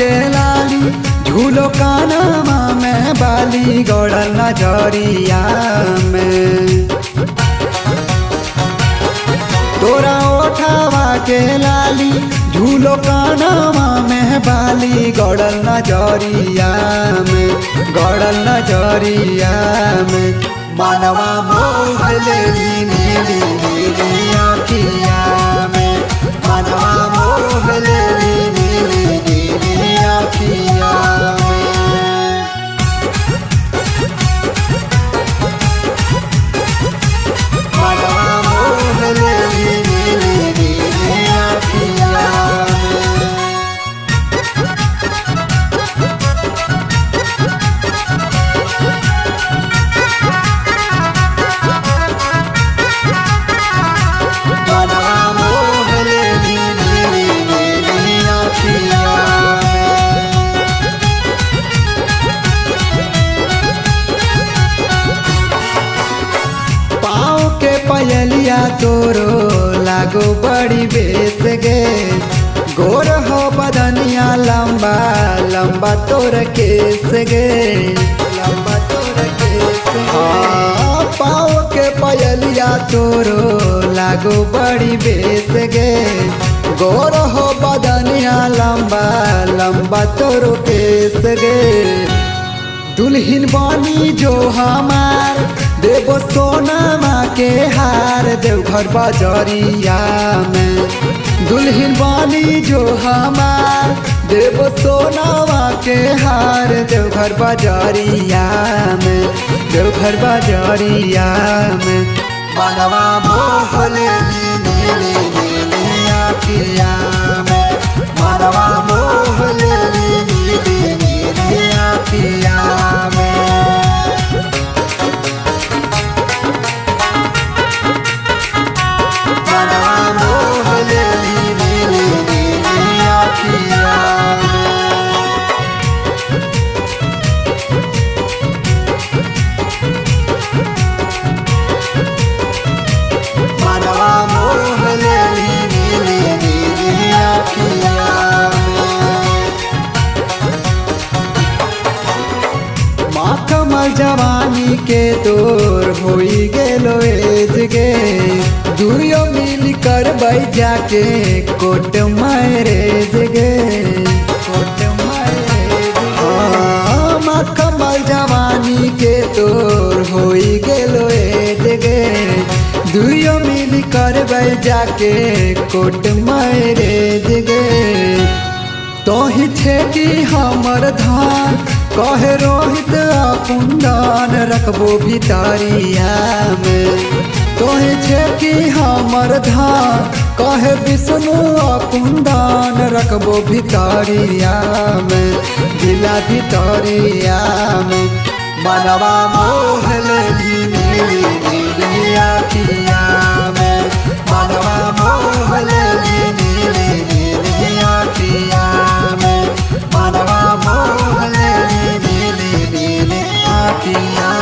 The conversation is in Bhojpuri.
के लाली झूलो कानमा में बाली गड़ल नजरिया में। तोरा ओठावा के लाली झूलो कानमा में बाली गड़ल नजरिया में, गड़ल नजरिया में। मनवा मोह लेली नीली नीली आँखिया में, मनवा मोह लेली नीली नीली आँखिया में। मनवा मोह लेली नीली नीली आँखिया में। पयलिया तोरो लागो बड़ी बेस गे, गोर हो बदनिया लंबा लंबा तोर केस गे, लंबा तोर केस गे। पाँव के पयलिया तोरो लागो बड़ी बेस गे, गोर हो बदनिया लंबा लंबा तोर केस गे। दुल्हन बानी जो हमार देवो सोनमा के हार देवघर बाजरिया में। दुल्हन बानी जो हमार देवो सोनमा के हार देवघर बाजरिया में, देवघर बाजरिया में। मनवा मोह लेली नीली नीली आँखिया में, मनवा मोह लेली नीली नीली आँखिया में। कमल जवानी के तोर होई गेलो एज गे, दुरियो मिल कर जाके कोट मैरेज गे, कोट मैरेज। कमल जवानी के तोर होई गेलो एज गे, दुरियो मिल कर जाके कोट मैरेज गे। तोहि छेकी हमर धान कहे रोहित कुंदन रखबो भितरिया में। तोहे छेकी हमर धान कहे विष्णु कुंदन रखबो भितरिया में, दिला भितरिया में। मनवा मोह लेली नीली नीली आँखिया में, मनवा मोह लेली नीली नीली आँखिया में, मनवा मोह लेली नीली नीली आँखिया।